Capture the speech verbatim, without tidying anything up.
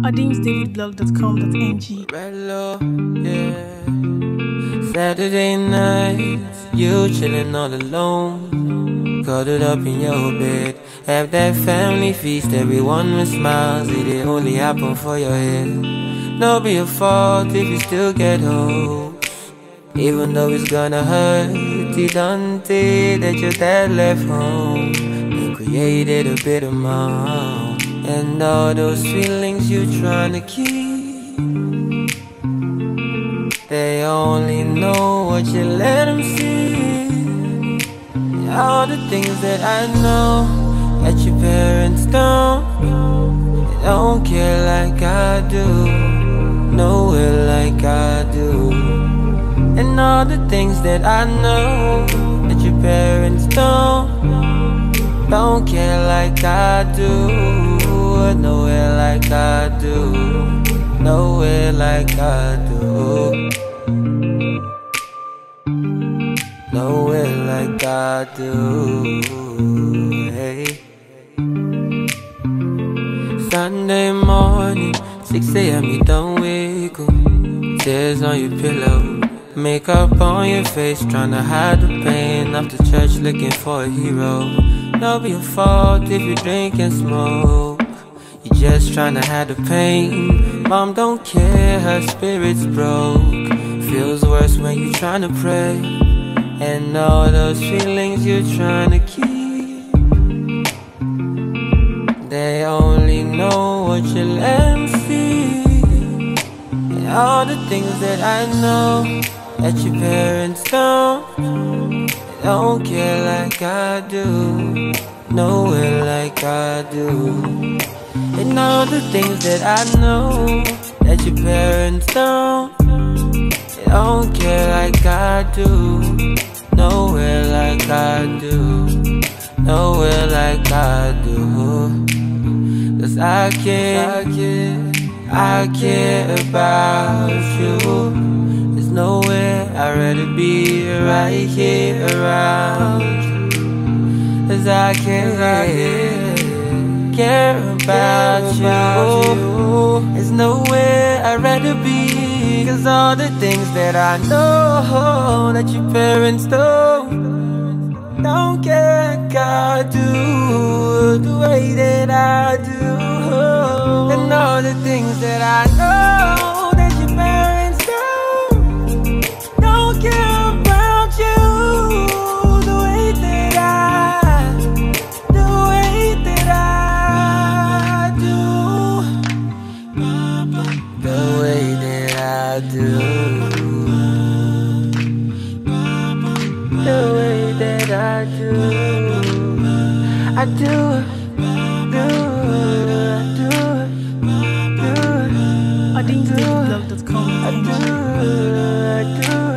audience david blog dot com dot n g. Morello, yeah. Saturday nights, you chillin' all alone, cuddled up in your bed. Have that family feast, everyone with smiles. It it only happen for your head. No be your fault if you still get hopes, even though it's gonna hurt. It done did that your dad left home and created a bitter mom. And all those feelings you tryna keep, they only know what you let them see. And all the things that I know that your parents don't, they don't care like I do, nowhere like I do. And all the things that I know that your parents don't, don't care like I do, nowhere like I do, nowhere like I do, nowhere like I do. Hey. Sunday morning, six a m you don't wiggle, tears on your pillow, makeup on your face, tryna hide the pain. After church looking for a hero. No be your fault if you drink and smoke, you just tryna hide the pain. Mom don't care, her spirit's broke. Feels worse when you tryna pray. And all those feelings you're tryna keep, they only know what you let them see. And all the things that I know that your parents don't, they don't care like I do, nowhere like I do. And all the things that I know that your parents don't, they don't care like I do, nowhere like I do, nowhere like I do. Cause I care, I care, I care about you. There's nowhere I'd rather be right here around you. Cause I care, I care, care about you. There's nowhere I'd rather be. Cause all the things that I know that your parents don't, don't care like I do, the way that I do. And all the things that I know that your parents don't, don't care about you, the way that I, the way that I do, the way that I do, the way that I do, I do, do, I do, audience david blog dot com I dot n g. do, I do.